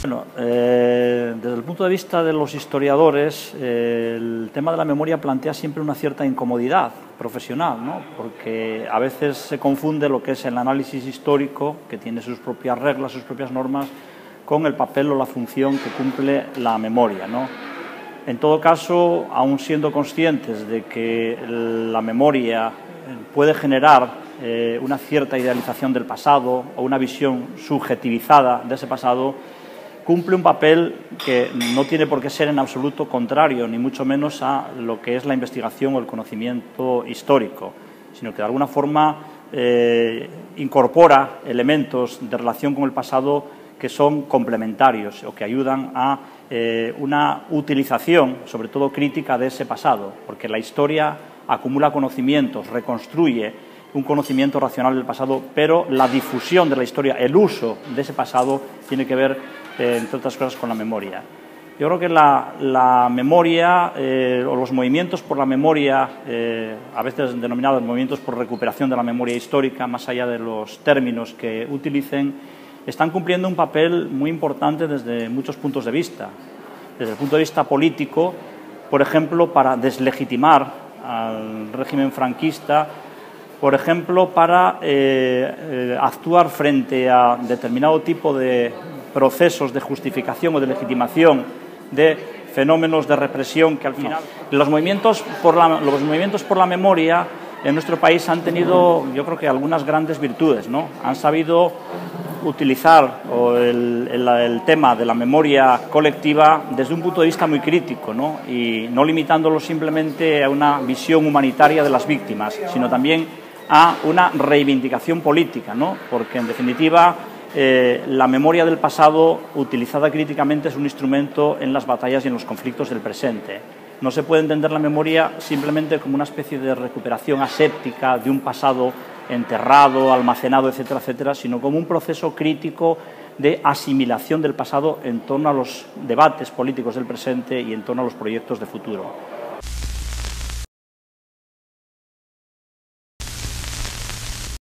Bueno, desde el punto de vista de los historiadores, el tema de la memoria plantea siempre una cierta incomodidad profesional, ¿no? Porque a veces se confunde lo que es el análisis histórico, que tiene sus propias reglas, sus propias normas, con el papel o la función que cumple la memoria, ¿no? En todo caso, aun siendo conscientes de que la memoria puede generar una cierta idealización del pasado o una visión subjetivizada de ese pasado, cumple un papel que no tiene por qué ser en absoluto contrario, ni mucho menos a lo que es la investigación o el conocimiento histórico, sino que de alguna forma incorpora elementos de relación con el pasado que son complementarios o que ayudan a una utilización, sobre todo crítica, de ese pasado, porque la historia acumula conocimientos, reconstruye un conocimiento racional del pasado, pero la difusión de la historia, el uso de ese pasado, tiene que ver, entre otras cosas, con la memoria. Yo creo que la memoria o los movimientos por la memoria, a veces denominados movimientos por recuperación de la memoria histórica, más allá de los términos que utilicen, están cumpliendo un papel muy importante desde muchos puntos de vista. Desde el punto de vista político, por ejemplo, para deslegitimar al régimen franquista, por ejemplo, para actuar frente a determinado tipo de procesos de justificación o de legitimación de fenómenos de represión que al final... Los movimientos por la memoria en nuestro país han tenido, yo creo que algunas grandes virtudes, ¿no? Han sabido utilizar el tema de la memoria colectiva desde un punto de vista muy crítico, ¿no? Y no limitándolo simplemente a una visión humanitaria de las víctimas, sino también a una reivindicación política, ¿no? Porque, en definitiva, la memoria del pasado, utilizada críticamente, es un instrumento en las batallas y en los conflictos del presente. No se puede entender la memoria simplemente como una especie de recuperación aséptica de un pasado enterrado, almacenado, etcétera, etcétera, sino como un proceso crítico de asimilación del pasado en torno a los debates políticos del presente y en torno a los proyectos de futuro.